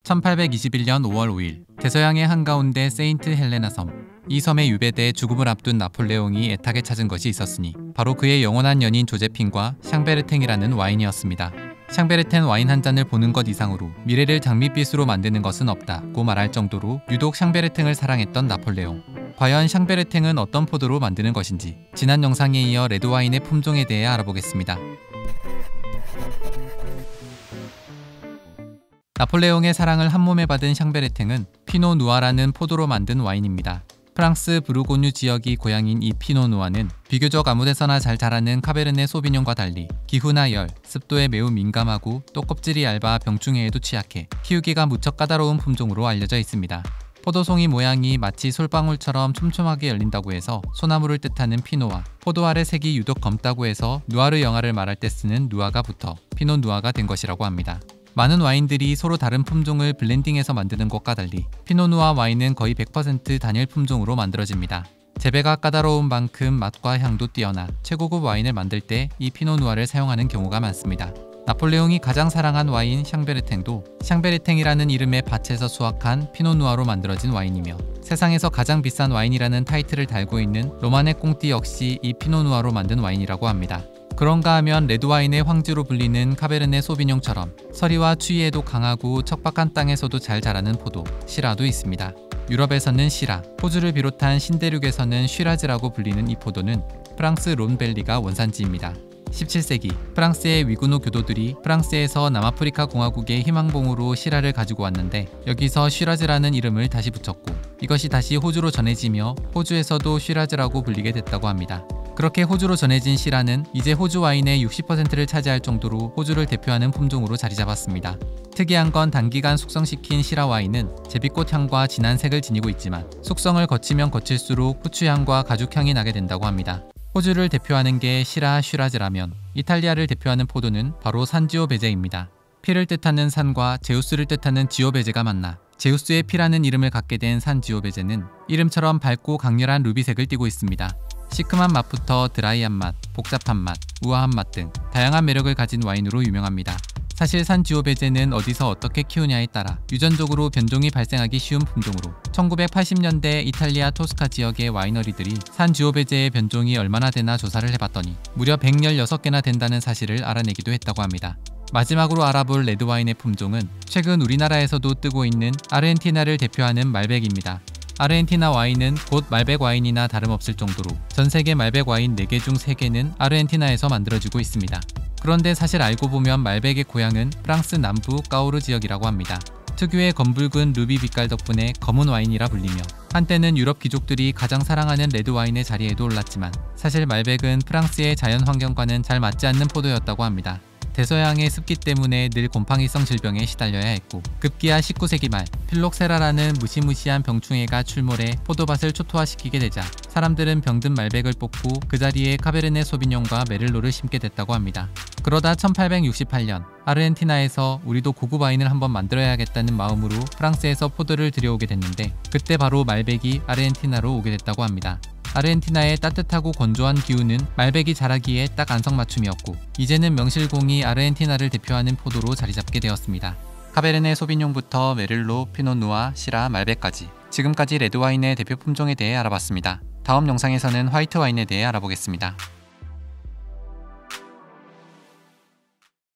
1821년 5월 5일 대서양의 한가운데 세인트 헬레나 섬. 이 섬에 유배돼 죽음을 앞둔 나폴레옹이 애타게 찾은 것이 있었으니 바로 그의 영원한 연인 조제핀과 샹베르탱이라는 와인이었습니다. 샹베르탱 와인 한 잔을 보는 것 이상으로 미래를 장밋빛으로 만드는 것은 없다고 말할 정도로 유독 샹베르탱을 사랑했던 나폴레옹. 과연 샹베르탱은 어떤 포도로 만드는 것인지 지난 영상에 이어 레드와인의 품종에 대해 알아보겠습니다. 나폴레옹의 사랑을 한몸에 받은 샹베르탱은 피노 누아라는 포도로 만든 와인입니다. 프랑스 부르고뉴 지역이 고향인 이 피노 누아는 비교적 아무데서나 잘 자라는 카베르네 소비뇽과 달리 기후나 열, 습도에 매우 민감하고 또 껍질이 얇아 병충해에도 취약해 키우기가 무척 까다로운 품종으로 알려져 있습니다. 포도송이 모양이 마치 솔방울처럼 촘촘하게 열린다고 해서 소나무를 뜻하는 피노와 포도알의 색이 유독 검다고 해서 누아르 영화를 말할 때 쓰는 누아가 붙어 피노 누아가 된 것이라고 합니다. 많은 와인들이 서로 다른 품종을 블렌딩해서 만드는 것과 달리 피노누아 와인은 거의 100% 단일 품종으로 만들어집니다. 재배가 까다로운 만큼 맛과 향도 뛰어나 최고급 와인을 만들 때 이 피노누아를 사용하는 경우가 많습니다. 나폴레옹이 가장 사랑한 와인 샹베르탱도 샹베르탱이라는 이름의 밭에서 수확한 피노누아로 만들어진 와인이며 세상에서 가장 비싼 와인이라는 타이틀을 달고 있는 로마네 꽁띠 역시 이 피노누아로 만든 와인이라고 합니다. 그런가 하면 레드와인의 황제로 불리는 카베르네 소비뇽처럼 서리와 추위에도 강하고 척박한 땅에서도 잘 자라는 포도, 시라도 있습니다. 유럽에서는 시라, 호주를 비롯한 신대륙에서는 쉬라즈라고 불리는 이 포도는 프랑스 론벨리가 원산지입니다. 17세기 프랑스의 위구노 교도들이 프랑스에서 남아프리카 공화국의 희망봉으로 시라를 가지고 왔는데 여기서 쉬라즈라는 이름을 다시 붙였고 이것이 다시 호주로 전해지며 호주에서도 쉬라즈라고 불리게 됐다고 합니다. 그렇게 호주로 전해진 시라는 이제 호주 와인의 60%를 차지할 정도로 호주를 대표하는 품종으로 자리 잡았습니다. 특이한 건 단기간 숙성시킨 시라 와인은 제비꽃 향과 진한 색을 지니고 있지만 숙성을 거치면 거칠수록 후추향과 가죽향이 나게 된다고 합니다. 호주를 대표하는 게 시라 쉬라즈라면 이탈리아를 대표하는 포도는 바로 산지오베제입니다. 피를 뜻하는 산과 제우스를 뜻하는 지오베제가 만나 제우스의 피라는 이름을 갖게 된 산지오베제는 이름처럼 밝고 강렬한 루비색을 띠고 있습니다. 시큼한 맛부터 드라이한 맛, 복잡한 맛, 우아한 맛 등 다양한 매력을 가진 와인으로 유명합니다. 사실 산지오베제는 어디서 어떻게 키우냐에 따라 유전적으로 변종이 발생하기 쉬운 품종으로 1980년대 이탈리아 토스카 지역의 와이너리들이 산지오베제의 변종이 얼마나 되나 조사를 해봤더니 무려 116개나 된다는 사실을 알아내기도 했다고 합니다. 마지막으로 알아볼 레드와인의 품종은 최근 우리나라에서도 뜨고 있는 아르헨티나를 대표하는 말백입니다. 아르헨티나 와인은 곧 말백 와인이나 다름없을 정도로 전세계 말백 와인 4개 중 3개는 아르헨티나에서 만들어지고 있습니다. 그런데 사실 알고 보면 말백의 고향은 프랑스 남부 까우르 지역이라고 합니다. 특유의 검붉은 루비 빛깔 덕분에 검은 와인이라 불리며 한때는 유럽 귀족들이 가장 사랑하는 레드와인의 자리에도 올랐지만 사실 말백은 프랑스의 자연 환경과는 잘 맞지 않는 포도였다고 합니다. 대서양의 습기 때문에 늘 곰팡이성 질병에 시달려야 했고 급기야 19세기 말 필록세라라는 무시무시한 병충해가 출몰해 포도밭을 초토화시키게 되자 사람들은 병든 말백을 뽑고 그 자리에 카베르네 소비뇽과 메를로를 심게 됐다고 합니다. 그러다 1868년 아르헨티나에서 우리도 고급 와인을 한번 만들어야겠다는 마음으로 프랑스에서 포도를 들여오게 됐는데 그때 바로 말백이 아르헨티나로 오게 됐다고 합니다. 아르헨티나의 따뜻하고 건조한 기후는 말백이 자라기에 딱 안성맞춤이었고 이제는 명실공히 아르헨티나를 대표하는 포도로 자리잡게 되었습니다. 카베르네 소비뇽부터 메를로, 피노누아, 시라, 말백까지 지금까지 레드와인의 대표 품종에 대해 알아봤습니다. 다음 영상에서는 화이트 와인에 대해 알아보겠습니다.